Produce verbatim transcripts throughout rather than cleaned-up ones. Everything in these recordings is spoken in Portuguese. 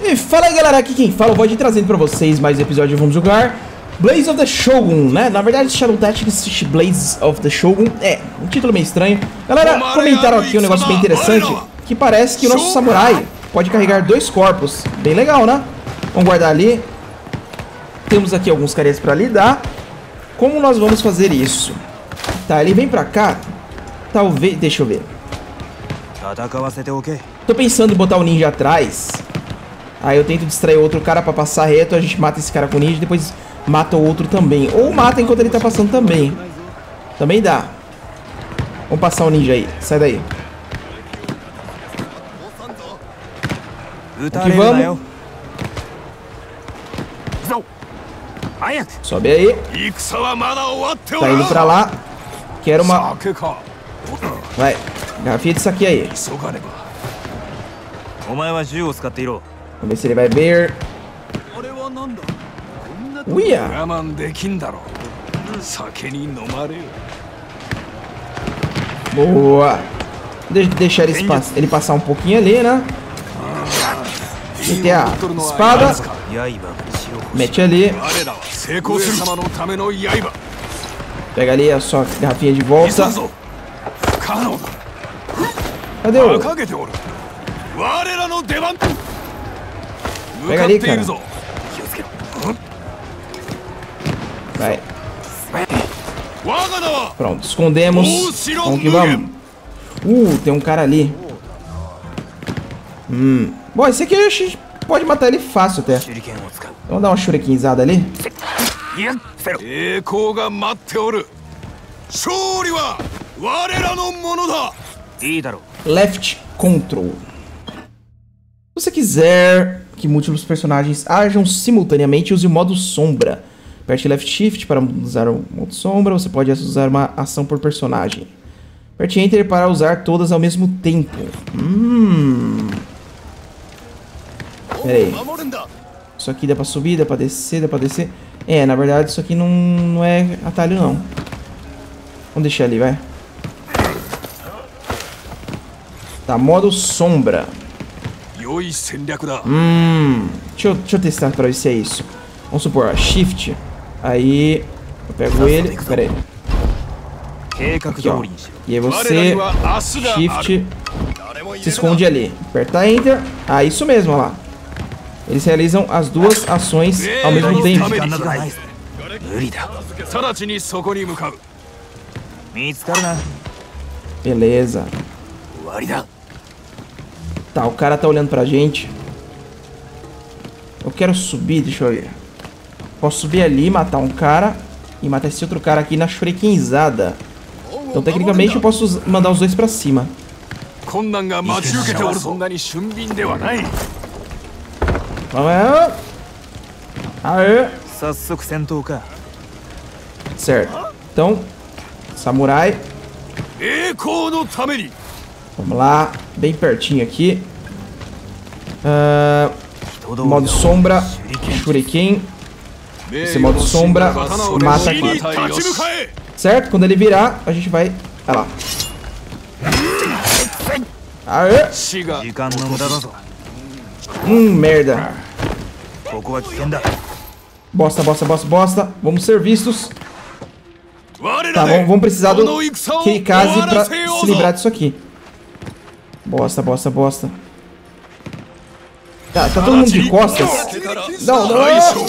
E fala aí galera, aqui quem fala, eu vou de trazendo pra vocês mais um episódio. Vamos jogar Blades of the Shogun, né? Na verdade, Shadow Tactics Blades of the Shogun. É, um título meio estranho. Galera, comentaram aqui um negócio bem interessante, que parece que o nosso samurai pode carregar dois corpos. Bem legal, né? Vamos guardar ali. Temos aqui alguns carinhas pra lidar. Como nós vamos fazer isso? Tá, ele vem pra cá. Talvez... Deixa eu ver. Tô pensando em botar o ninja atrás. Aí eu tento distrair outro cara pra passar reto. A gente mata esse cara com o ninja e depois mata o outro também. Ou mata enquanto ele tá passando também. Também dá. Vamos passar o ninja aí. Sai daí. Aqui vamos. Sobe aí. Tá indo pra lá. Quero uma... Vai. Garrafinha de saque aí. Vamos ver se ele vai ver. Uia! Boa! De deixar ele, pass ele passar um pouquinho ali, né? Meter a espada. Mete ali. Pega ali a sua garrafinha de volta. Cadê o... Pega ali, cara. Vai. Pronto, escondemos. Vamos que vamos. Uh, tem um cara ali. Hum. Bom, esse aqui a gente pode matar ele fácil até. Vamos dar uma shurikenizada ali. Left control. Se você quiser que múltiplos personagens ajam simultaneamente, use o modo sombra. Aperte Left Shift para usar o modo sombra. Você pode usar uma ação por personagem. Aperte Enter para usar todas ao mesmo tempo. Hum. Pera aí. Isso aqui dá pra subir, dá pra descer, dá pra descer. É, na verdade isso aqui não, não é atalho não. Vamos deixar ali, vai. Tá, modo sombra. Hum, deixa eu, deixa eu testar pra ver se é isso. Vamos supor, ó, Shift. Aí, eu pego ele. Pera aí. Aqui, ó. E aí você, Shift, se esconde ali. Aperta Enter. Ah, isso mesmo, ó lá. Eles realizam as duas ações ao mesmo tempo. Beleza. Tá, o cara tá olhando pra gente. Eu quero subir, deixa eu ver. Posso subir ali, matar um cara e matar esse outro cara aqui na shurikenizada. Então, tecnicamente, eu posso mandar os dois pra cima. Vamos lá. Aê. Certo. Então, samurai. Vamos lá, bem pertinho aqui. Uh, modo sombra, shuriken. Esse modo sombra mata aqui. Certo? Quando ele virar, a gente vai... Olha lá. Aê! Hum, merda. Bosta, bosta, bosta, bosta. Vamos ser vistos. Tá, vamos, vamos precisar do Keikaze pra se livrar disso aqui. Bosta, bosta, bosta. Tá, tá todo mundo de costas. Não, não.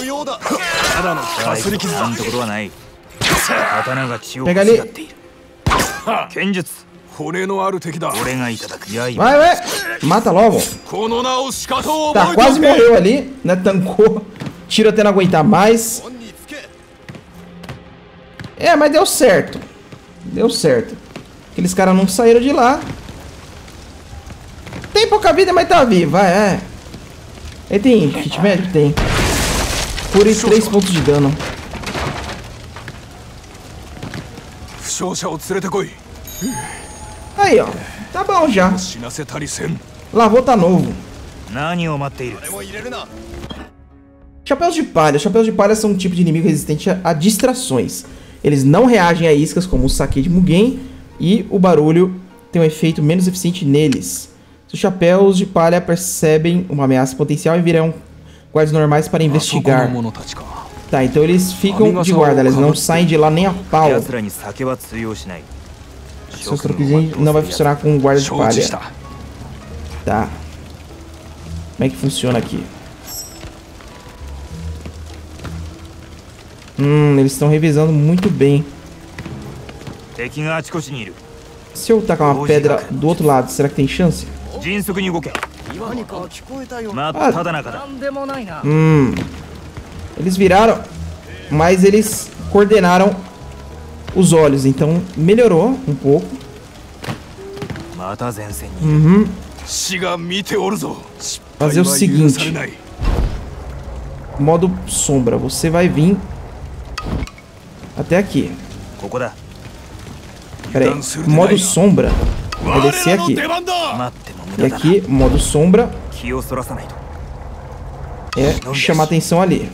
Pega ali. Vai, vai. Mata logo. Tá, quase morreu ali, né? Tancou. Tiro até não aguentar mais. É, mas deu certo. Deu certo. Aqueles caras não saíram de lá. Tem pouca vida, mas tá vivo, vai, é. Ele tem kit médico? Tem. Cure três pontos de dano. Aí, ó. Tá bom já. Lavou, tá novo. Chapéus de palha. Chapéus de palha são um tipo de inimigo resistente a, a distrações. Eles não reagem a iscas como o saque de Mugen. E o barulho tem um efeito menos eficiente neles. Os chapéus de palha percebem uma ameaça potencial e virão guardas normais para investigar. Tá, então eles ficam de guarda, eles não saem de lá nem a pau. Seus troquezinhos não vai funcionar com guarda de palha. Tá. Como é que funciona aqui? Hum, eles estão revisando muito bem. Se eu tacar uma pedra do outro lado, será que tem chance? Ah, hum. Eles viraram, mas eles coordenaram os olhos, então melhorou um pouco. Uhum. Fazer o seguinte. Modo sombra, você vai vir até aqui. Pera aí, modo sombra vai descer aqui. E aqui, modo sombra é chamar atenção ali.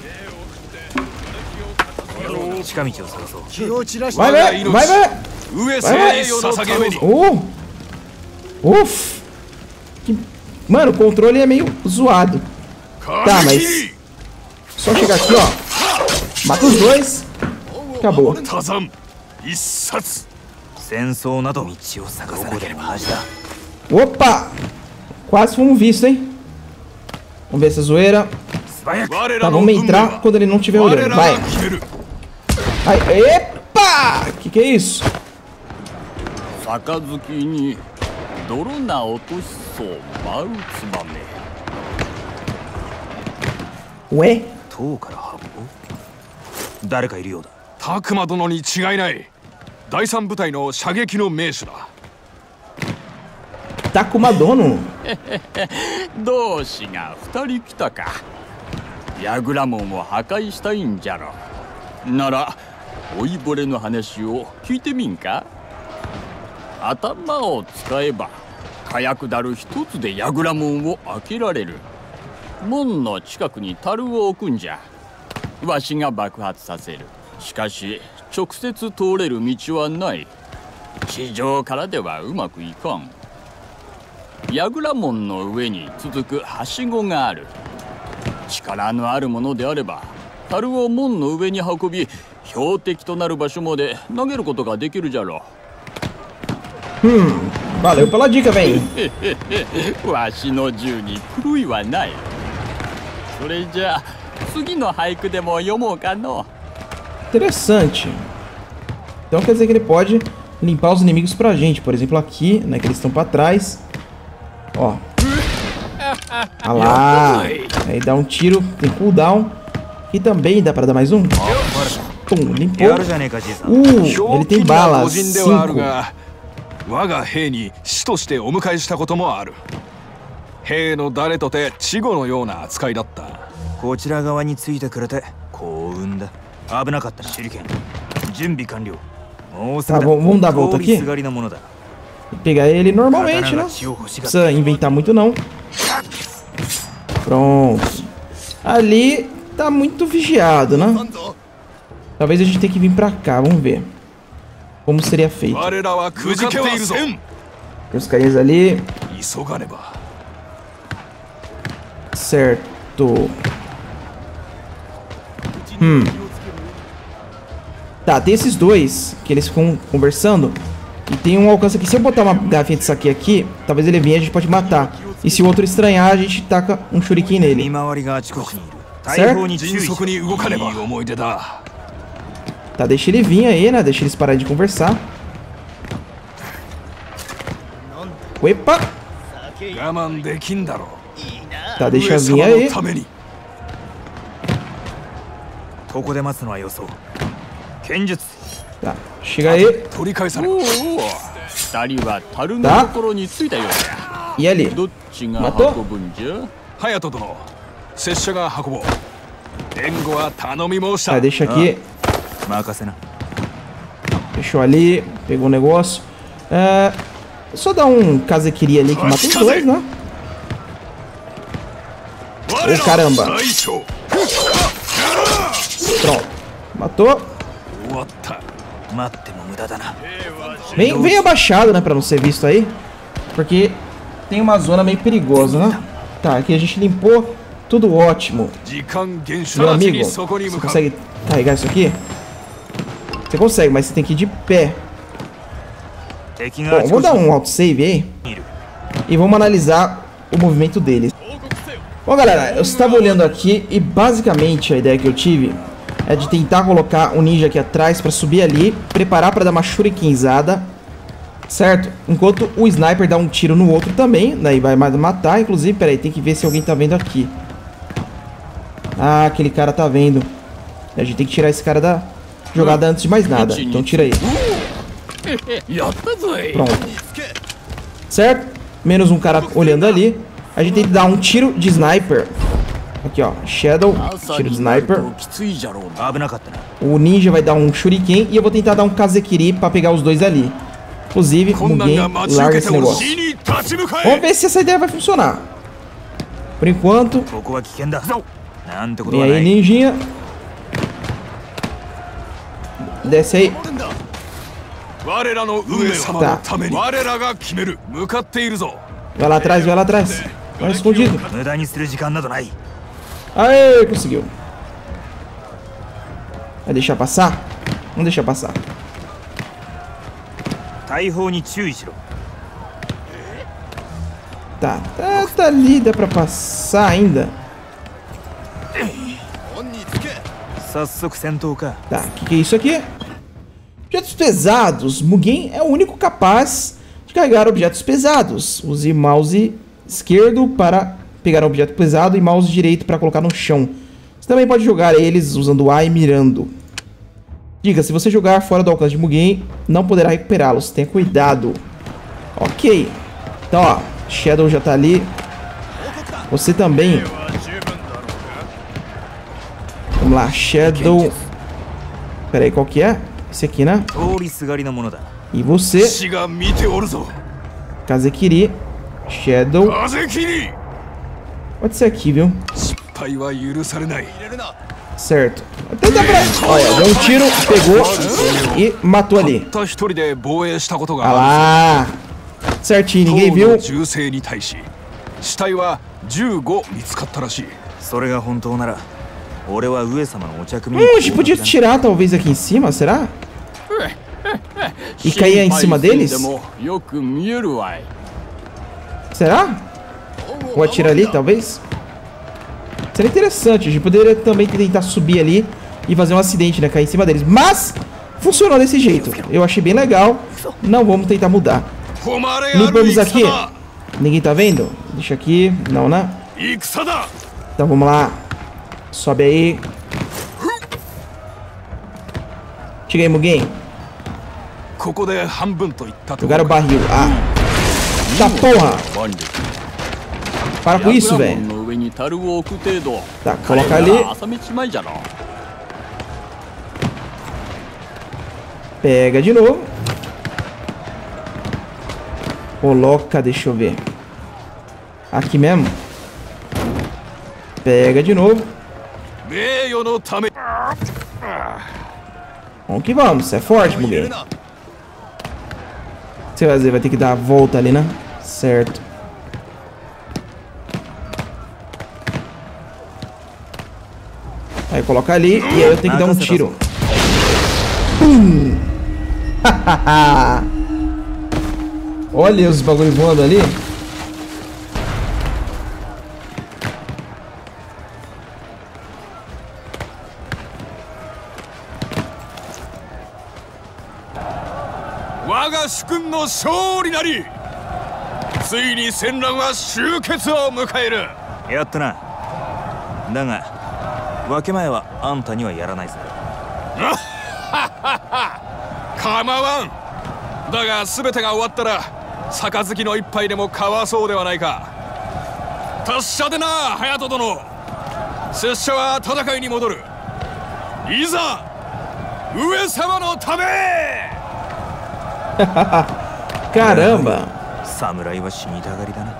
Vai, vai, vai, vai. Vai, vai. Uh. Uf. Que... Mano, o controle é meio zoado. Tá, mas só chegar aqui, ó. Mata os dois. Acabou. Opa! Quase fomos vistos, hein? Vamos ver essa zoeira. Tá, vamos entrar quando ele não estiver olhando. Vai. Vai. Epa! Que que é isso? Ué? Takuma殿に違いない。第三部隊の射撃の名手だ。 Takuma dono? 同志が二人来たか。ヤグラモンを破壊したいんじゃろ。なら老いぼれの話を聞いてみんか。頭を使えば火薬だる一つでヤグラモンを開けられる。門の近くに樽を置くんじゃ。わしが爆発させる。しかし直接通れる道はない。地上からではうまくいかん。ヤグラ門の上に続くはしごがある。力のあるものであれば樽を門の上に運び標的となる場所まで投げることができるじゃろう。 Hum, valeu pela dica, velho. わしの銃に狂いはない。それじゃあ次の俳句でも読もうかの。 Interessante. Então quer dizer que ele pode limpar os inimigos pra gente. Por exemplo, aqui, né, que eles estão pra trás. Ó. Ah lá. Aí dá um tiro, tem cooldown. E também dá pra dar mais um. Pum, limpou. Uh, ele tem balas. Cinco. 我が兵に使としてお迎えしたこともある。兵の誰とて稚児のような扱いだった。こちら側についてくれて幸運だ。危なかったな。手裏剣。準備完了。もうすぐだ。 Tá, vamos dar a volta aqui? Pegar ele normalmente, né? Não precisa inventar muito, não. Pronto. Ali tá muito vigiado, né? Talvez a gente tenha que vir pra cá, vamos ver. Como seria feito. Os carinhas ali. Certo. Hum. Tá, tem esses dois que eles ficam conversando. E tem um alcance aqui. Se eu botar uma garrafinha de saque aqui, talvez ele venha e a gente pode matar. E se o outro estranhar, a gente taca um shuriken nele. Certo? Tá, deixa ele vir aí, né? Deixa eles pararem de conversar. Epa! Tá, deixa vir aí. Tá, chega aí. Tá. E ali? Matou? Tá, deixa aqui. Fechou ali. Pegou o negócio. É... Só dar um Kazekiri ali que mata os dois, né? Ô, caramba. Pronto. Matou. Vem, vem abaixado, né? Pra não ser visto aí. Porque tem uma zona meio perigosa, né? Tá, aqui a gente limpou. Tudo ótimo. Meu amigo, você consegue carregar isso aqui? Você consegue, mas você tem que ir de pé. Bom, vamos dar um autosave aí. E vamos analisar o movimento deles. Bom, galera, eu estava olhando aqui e basicamente a ideia que eu tive é de tentar colocar o ninja aqui atrás para subir ali, preparar para dar uma shurikenzada, certo? Enquanto o sniper dá um tiro no outro também, daí vai matar. Inclusive, peraí, tem que ver se alguém tá vendo aqui. Ah, aquele cara tá vendo. A gente tem que tirar esse cara da jogada antes de mais nada. Então tira aí. Pronto. Certo? Menos um cara olhando ali. A gente tem que dar um tiro de sniper. Aqui, ó. Shadow, tiro de sniper. O ninja vai dar um shuriken. E eu vou tentar dar um kazekiri pra pegar os dois ali. Inclusive, Mugen larga esse negócio. Vamos ver se essa ideia vai funcionar. Por enquanto. Vem aí, ninjinha. Desce aí. Tá. Vai lá atrás, vai lá atrás. Vai escondido. Aê, conseguiu. Vai deixar passar? Vamos deixar passar. Tá, tá, tá ali, dá pra passar ainda. Tá, o que, que é isso aqui? Objetos pesados. Mugen é o único capaz de carregar objetos pesados. Use mouse esquerdo para pegar um objeto pesado e mouse direito para colocar no chão. Você também pode jogar eles usando A e mirando. Diga, se você jogar fora do alcance de Mugen, não poderá recuperá-los. Tenha cuidado. Ok. Então, ó, Shadow já tá ali. Você também. Vamos lá, Shadow. Pera aí, qual que é? Esse aqui, né? E você? Kazekiri. Shadow. Pode ser aqui, viu? Certo. Até dá pra... Olha, deu um tiro, pegou e matou ali. Ah lá. Certinho, ninguém viu. Hum, a gente podia tirar talvez aqui em cima, será? E cair em cima deles? Será? Ou atirar ali, talvez? Seria interessante, a gente poderia também tentar subir ali e fazer um acidente, né? Cair em cima deles. Mas funcionou desse jeito. Eu achei bem legal. Não vamos tentar mudar. Limpamos aqui. Ninguém tá vendo? Deixa aqui. Não, né? Então vamos lá. Sobe aí. Chega aí, Mugen. Jogaram o barril. Ah. Tá, porra. Para com isso, velho. Tá, coloca ali. Pega de novo. Coloca, deixa eu ver. Aqui mesmo. Pega de novo. Vamos que vamos, você é forte, Mugen. Você vai dizer, vai ter que dar a volta ali, né? Certo. Aí coloca ali e aí eu tenho que dar um tiro. Pum! Olha os bagulhos voando ali. Caramba! Samurai wa shinitagari da na.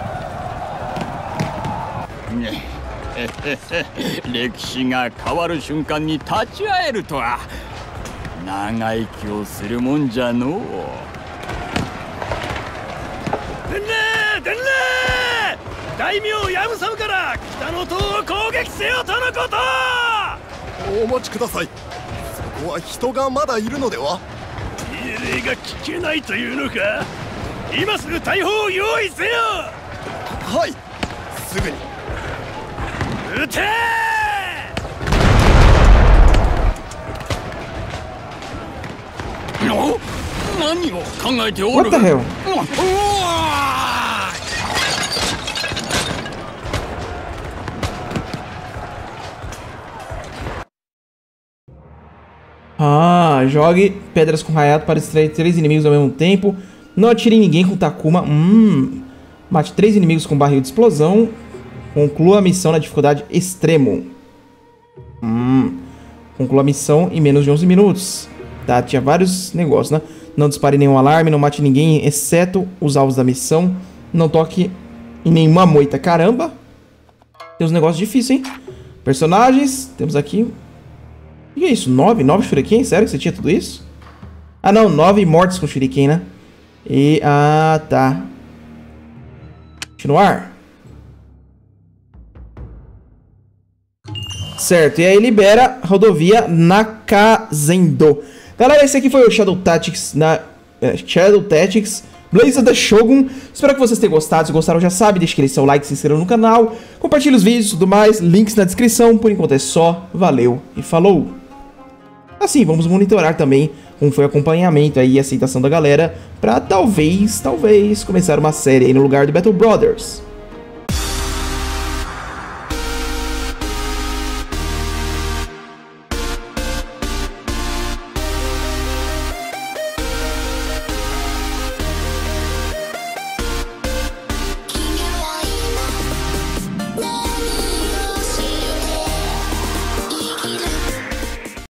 歴史が変わる瞬間に立ち会えるとは長生きをするもんじゃのう。 What the hell? Ah, jogue pedras com Hayato para extrair três inimigos ao mesmo tempo. Não atire em ninguém com Takuma. Hum. Mate três inimigos com barril de explosão. Conclua a missão na dificuldade extremo. Hum. Conclua a missão em menos de onze minutos. Tá, tinha vários negócios, né? Não dispare nenhum alarme, não mate ninguém, exceto os alvos da missão. Não toque em nenhuma moita. Caramba! Tem uns negócios difíceis, hein? Personagens, temos aqui... O que é isso? Nove? Nove shuriken? Sério que você tinha tudo isso? Ah, não. Nove mortes com shuriken, né? E... Ah, tá. Continuar. Certo. E aí libera a rodovia Nakazendo. Galera, esse aqui foi o Shadow Tactics na... Uh, Shadow Tactics Blades of the Shogun. Espero que vocês tenham gostado. Se gostaram, já sabe, deixe aquele seu like, se inscreva no canal, compartilhe os vídeos e tudo mais. Links na descrição. Por enquanto é só. Valeu e falou! Assim, vamos monitorar também como foi o acompanhamento aí e a aceitação da galera pra talvez, talvez começar uma série aí no lugar do Battle Brothers.